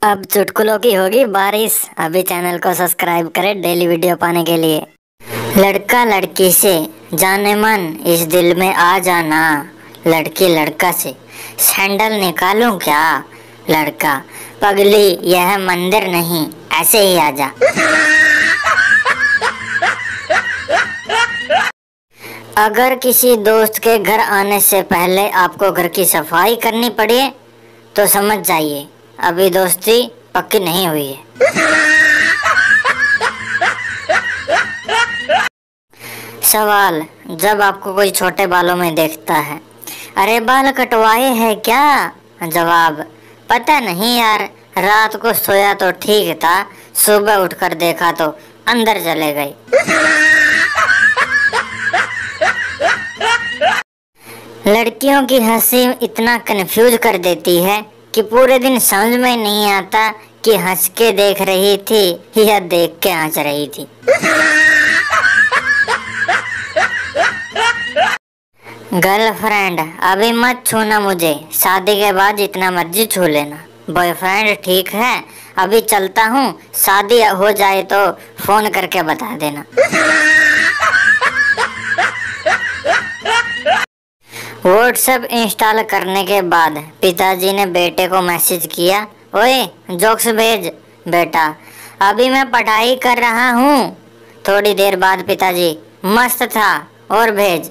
अब चुटकुलों की होगी बारिश। अभी चैनल को सब्सक्राइब करें डेली वीडियो पाने के लिए। लड़का लड़की से जाने मन इस दिल में आ जाना, लड़की लड़का से सैंडल निकालूं क्या? लड़का, पगली यह मंदिर नहीं, ऐसे ही आजा। अगर किसी दोस्त के घर आने से पहले आपको घर की सफाई करनी पड़े तो समझ जाइए अभी दोस्ती पक्की नहीं हुई है। सवाल, जब आपको कोई छोटे बालों में देखता है, अरे बाल कटवाए हैं क्या? जवाब, पता नहीं यार, रात को सोया तो ठीक था, सुबह उठकर देखा तो अंदर चले गए। लड़कियों की हंसी इतना कंफ्यूज कर देती है कि पूरे दिन समझ में नहीं आता कि हंस के देख रही थी या देख के हंस रही थी। गर्लफ्रेंड, अभी मत छूना मुझे, शादी के बाद जितना मर्जी छू लेना। बॉयफ्रेंड, ठीक है अभी चलता हूँ, शादी हो जाए तो फोन करके बता देना। व्हाट्सएप इंस्टॉल करने के बाद पिताजी ने बेटे को मैसेज किया, ओए जोक्स भेज। बेटा, अभी मैं पढ़ाई कर रहा हूँ। थोड़ी देर बाद पिताजी, मस्त था, और भेज।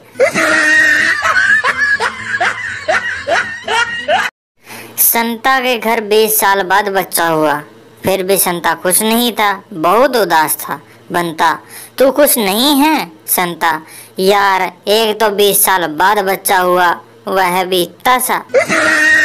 संता के घर 20 साल बाद बच्चा हुआ, फिर भी संता खुश नहीं था, बहुत उदास था। बंता, तू खुश नहीं है? संता, यार एक तो 20 साल बाद बच्चा हुआ, वह भी इतना सा।